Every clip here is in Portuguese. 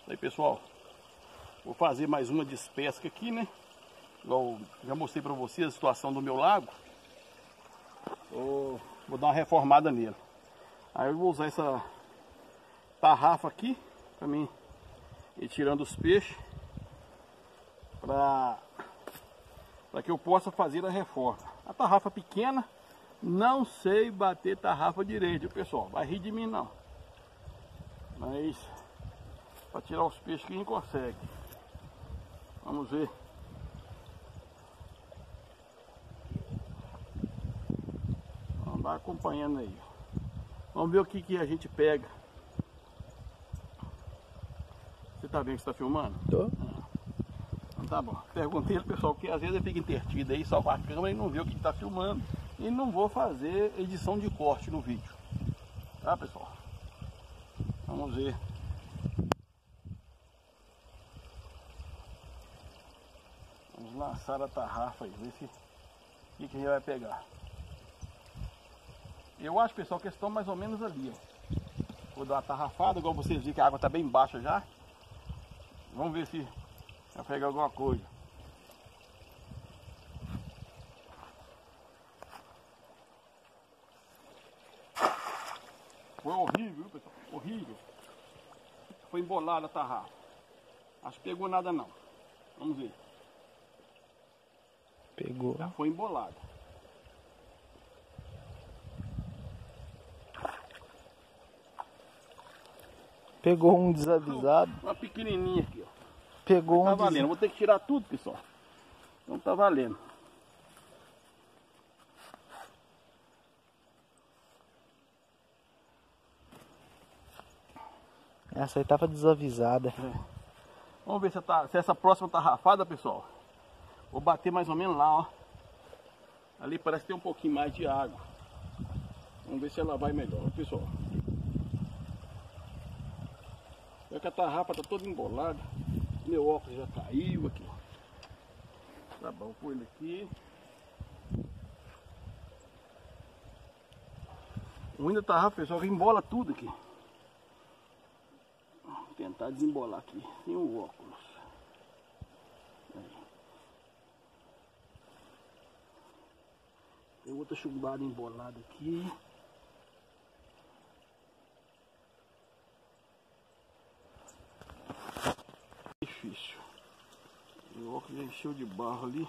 Aí, pessoal, vou fazer mais uma despesca aqui, né? Igual já mostrei pra vocês a situação do meu lago. Vou dar uma reformada nele. Aí eu vou usar essa tarrafa aqui pra mim ir tirando os peixes, para que eu possa fazer a reforma. A tarrafa pequena, não sei bater tarrafa direito, pessoal. Vai rir de mim não. Mas para tirar os peixes que a gente consegue. Vamos ver. Vamos lá acompanhando aí. Vamos ver o que a gente pega. Você tá vendo que você tá filmando? Tô. Então tá bom. Perguntei ao pessoal, que às vezes ele fica intertido aí só com a câmera e não vê o que está filmando. E não vou fazer edição de corte no vídeo. Tá, pessoal? Vamos ver. Vamos lançar a tarrafa aí, ver se o que a gente vai pegar. Eu acho, pessoal, que eles estão mais ou menos ali, ó. Vou dar uma tarrafada, igual vocês viram que a água está bem baixa já. Vamos ver se vai pegar alguma coisa. Foi horrível, viu, pessoal? Horrível. Foi embolada a tarrafa. Acho que pegou nada não. Vamos ver. Pegou. Já foi embolada. Pegou um desavisado. Uma pequenininha aqui, ó. Pegou Tá um valendo. Vou ter que tirar tudo, pessoal. Então tá valendo. Essa aí tava desavisada. É. Vamos ver se essa próxima tá rafada, pessoal. Vou bater mais ou menos lá, ó. Ali parece que tem um pouquinho mais de água. Vamos ver se ela vai melhor, pessoal. Olha que a tarrafa tá toda embolada. Meu óculos já caiu aqui. Tá bom, pôr ele aqui. O ruim da tarrafa, pessoal, que embola tudo aqui. Vou tentar desembolar aqui sem o óculos. Aí. Tem outra chumbada embolada aqui. Difícil. O óculos já encheu de barro ali.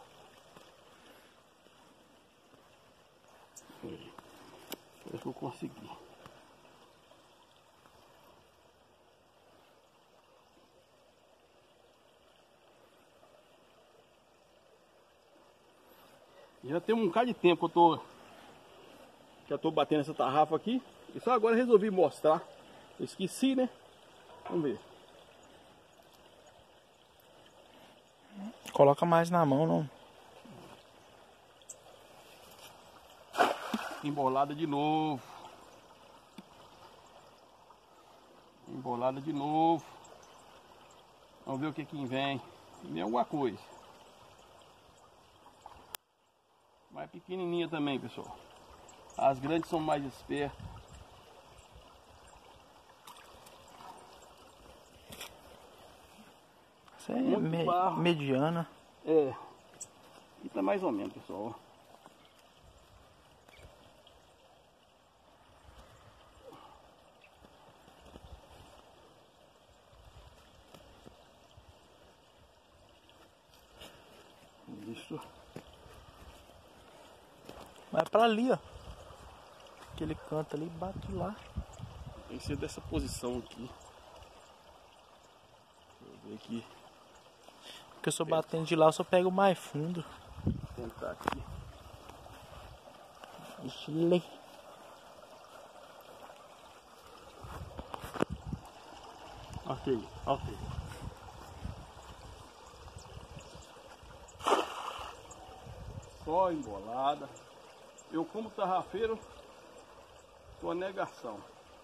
Aí. Parece que eu consegui. Já tem um bocado de tempo que eu tô batendo essa tarrafa aqui. E só agora resolvi mostrar. Eu esqueci, né? Vamos ver. Coloca mais na mão, não. Embolada de novo. Embolada de novo. Vamos ver o que vem. Vem alguma coisa. Mais pequenininha também, pessoal. As grandes são mais espertas. Essa é mediana. É. E tá mais ou menos, pessoal. Isso. Vai pra ali, ó. Aquele canto ali, bate lá. Tem que ser dessa posição aqui. Deixa eu ver aqui. Porque eu só batendo de lá, eu só pego mais fundo. Vou tentar aqui. Chile. Ok, ok. Só embolada. Eu, como tarrafeiro, tô a negação.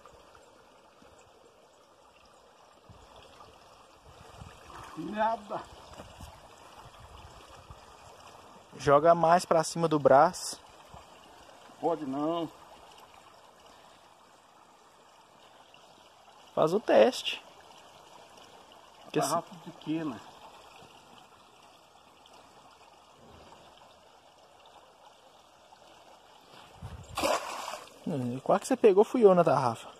Nada. Joga mais pra cima do braço. Pode não. Faz o teste. Tarrafa pequena. Qual que você pegou fui eu na tarrafa.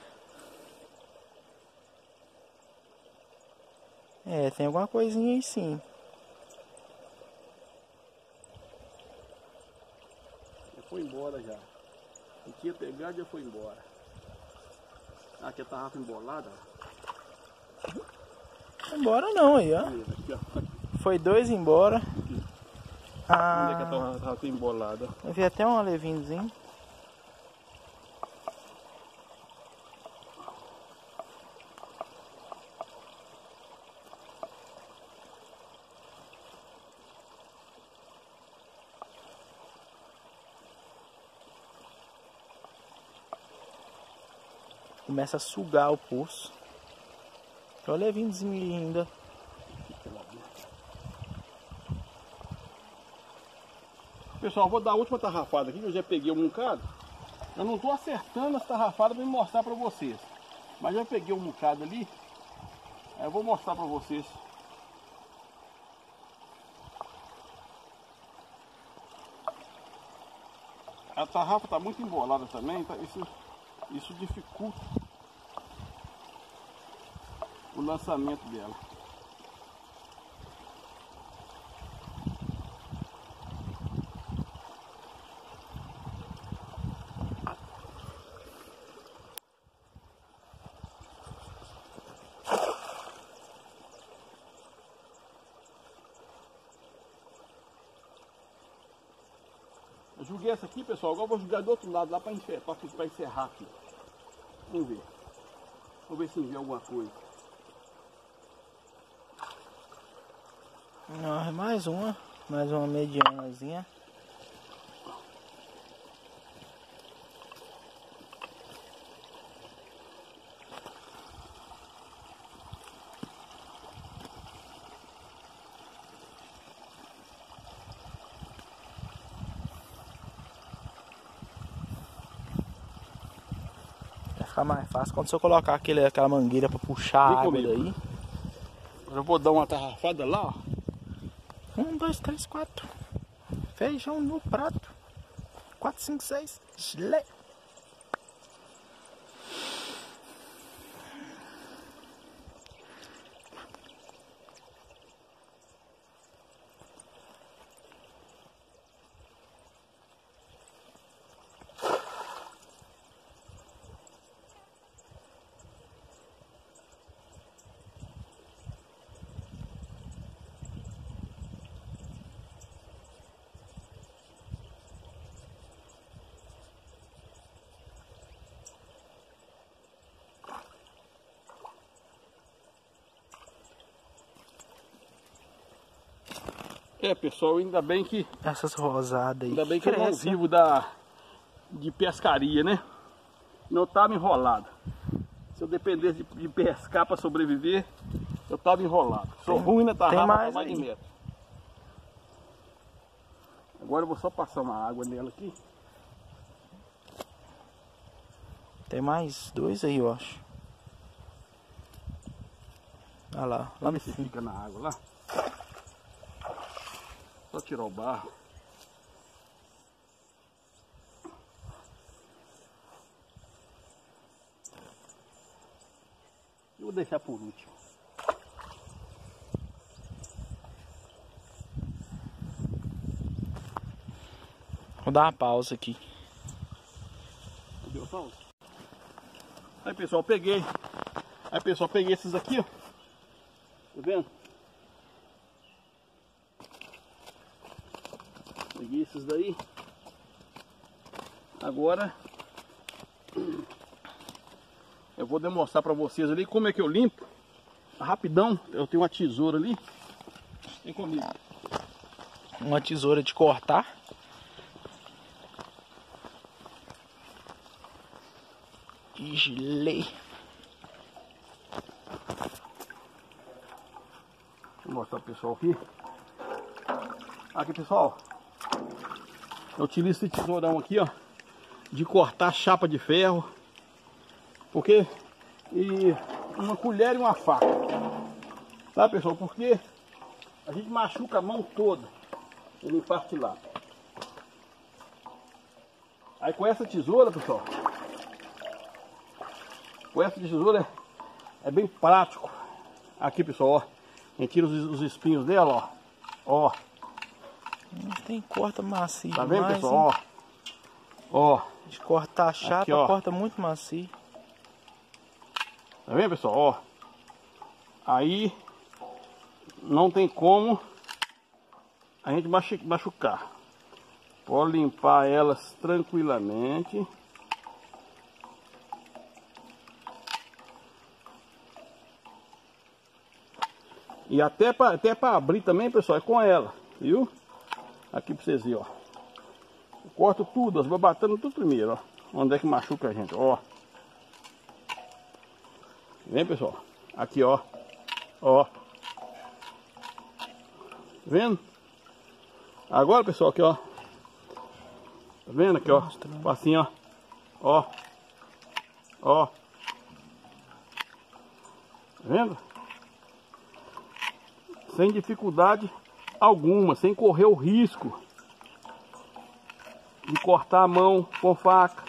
É, tem alguma coisinha aí sim. Já foi embora já. Não tinha pegado, já foi embora. Aqui a tarrafa embolada. Embora não aí, ó. Aqui, ó. Foi 2 embora. Aqui. Ah, onde é que a tarrafa embolada? eu vi até um alevinhozinho. Começa a sugar o poço. Olha o alevinhozinho ali ainda. Pessoal, vou dar a última tarrafada aqui, que eu já peguei um bocado. Eu não estou acertando as tarrafadas para mostrar para vocês. Mas já peguei um bocado ali. Aí eu vou mostrar para vocês. A tarrafa está muito embolada também, tá? Isso dificulta o lançamento dela. Eu joguei essa aqui, pessoal, agora eu vou jogar do outro lado lá para encerrar aqui. Vamos ver. Vamos ver se vê alguma coisa. Não, mais uma medianazinha. Vai ficar mais fácil quando você colocar aquela mangueira para puxar a água daí. Agora eu vou dar uma tarrafada lá, ó. 1, 2, 3, 4. Feijão no prato. 4, 5, 6. Gelé. É, pessoal, ainda bem que... Essas rosadas aí. Ainda bem que eu não vivo de pescaria, né? Não tava enrolado. Se eu dependesse de pescar para sobreviver, eu tava enrolado. Sou ruim na tarrafa, mais de metro. Agora eu vou só passar uma água nela aqui. Tem mais 2 aí, eu acho. Olha lá no fundo. Fica na água lá. Só tirar o barro. Eu vou deixar por último. Vou dar uma pausa aqui. Deu a pausa? Aí, pessoal, peguei. Aí, pessoal, peguei esses aqui, ó. Tá vendo? Peguei esses daí. Agora eu vou demonstrar para vocês ali como é que eu limpo. Rapidão, eu tenho uma tesoura ali. Vem comigo. Uma tesoura de cortar. E gelei. Vou mostrar pro pessoal aqui. Aqui, pessoal. Eu utilizo esse tesourão aqui, ó, de cortar chapa de ferro. Porque... E uma colher e uma faca. Tá, pessoal? Porque a gente machuca a mão toda e limpar a tilápia. Aí com essa tesoura, pessoal, com essa tesoura é bem prático. Aqui, pessoal, ó, a gente tira os espinhos dela, ó. Tem corta macio. Tá vendo, pessoal? Ó. De cortar a chapa, aqui, ó. corta muito macio. Tá vendo, pessoal? Ó. Aí não tem como a gente machucar. Pode limpar elas tranquilamente. E até para abrir também, pessoal, é com ela, viu? Aqui pra vocês verem, ó. Eu corto tudo, as babatanas tudo primeiro, ó. Onde é que machuca a gente, ó. Vem, pessoal. Aqui, ó. Ó. Tá vendo? Agora, pessoal, aqui, ó. Tá vendo aqui, ó? Assim, ó. Ó. Ó. Tá vendo? Sem dificuldade alguma, sem correr o risco de cortar a mão com faca.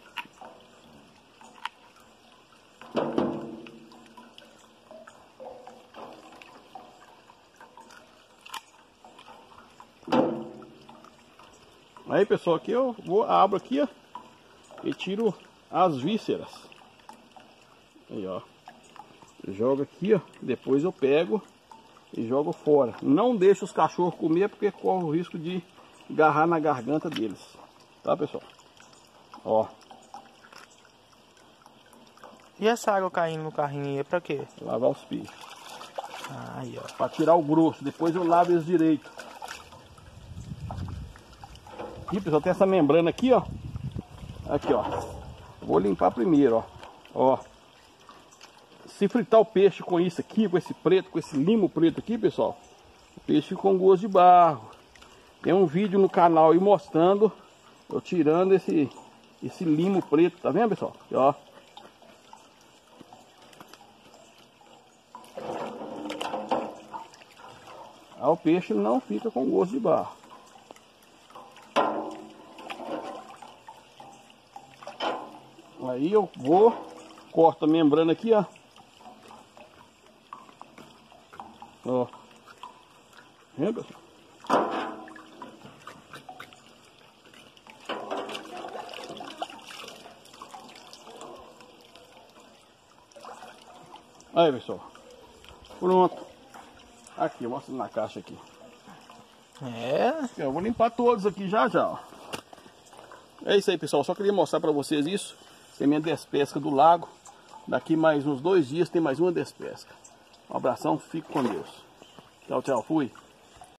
Aí, pessoal, aqui eu abro aqui, ó, e tiro as vísceras. Aí, ó. Jogo aqui, ó, depois eu pego e jogo fora. Não deixo os cachorros comer porque corre o risco de agarrar na garganta deles. Tá, pessoal? Ó. E essa água caindo no carrinho aí é pra quê? Lavar os peixes. Aí, ó. Pra tirar o grosso. Depois eu lavo eles direito. Aqui, pessoal, tem essa membrana aqui, ó. Aqui, ó. Vou limpar primeiro, ó. Ó. Se fritar o peixe com isso aqui, com esse preto, com esse limo preto aqui, pessoal, o peixe fica com gosto de barro. Tem um vídeo no canal aí mostrando eu tirando esse limo preto, tá vendo, pessoal? Aqui, ó. Aí o peixe não fica com gosto de barro. Aí eu vou, corto a membrana aqui, ó. Ó. Vendo, pessoal? Aí, pessoal. Pronto. Aqui, eu mostro na caixa aqui. Eu vou limpar todos aqui já já, ó. É isso aí, pessoal. Só queria mostrar pra vocês isso. Essa é a minha despesca do lago. Daqui mais uns 2 dias tem mais uma despesca. Um abração, fique com Deus. Tchau, tchau, fui.